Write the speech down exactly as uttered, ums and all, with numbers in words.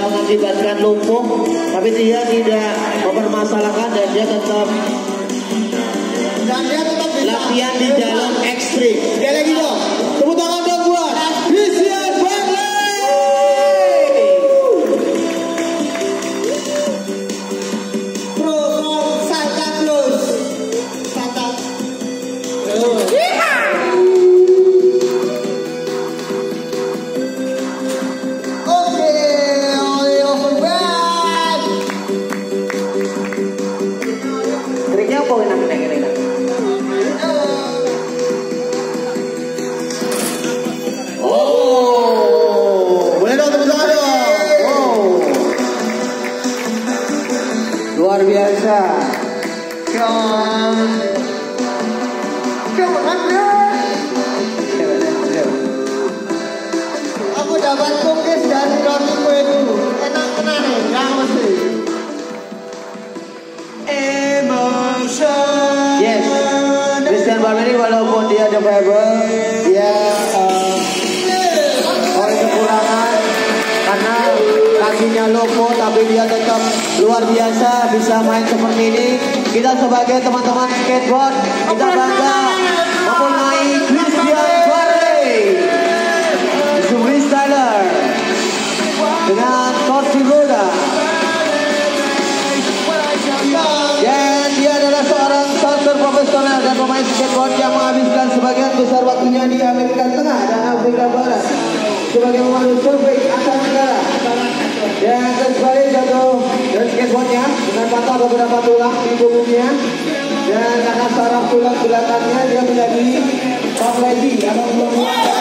mengakibatkan lumpuh, tapi dia tidak mempermasalahkan dan dia tetap Dan dia tetap bisa latihan di jalur ekstrim. Sekali lagi dong, tepuk tangan dong buat Christian Barley. Pro from Santa Cruz. Santa Cruz. Oke, oleh overback. Triknya apa enak enak enak? Oh, boleh dong tepuk tangan dong. Wow, luar biasa. Come, come on, bro. Aku dapat cookies dari roti kue dulu. Enak tenan nih, nggak mesti. Emotion. Yes, Christian Barley walaupun dia the Bible, dia uh, oleh kekurangan karena kakinya lumpuh, tapi dia tetap luar biasa bisa main seperti ini. Kita sebagai teman-teman skateboard, kita bangga mempunyai Christian Barley, freestyler dengan kursi roda. Dan dia adalah seorang starter profesional dan pemain skateboard yang menghabiskan sebagian besar waktunya di Amerika Tengah dan Afrika Barat sebagai pemandu surfing Asia Tenggara. Dan terus jatuh dan skateboardnya dengan patah beberapa tulang di punggungnya, dan karena saraf tulang belakangnya dia menjadi paralisi atau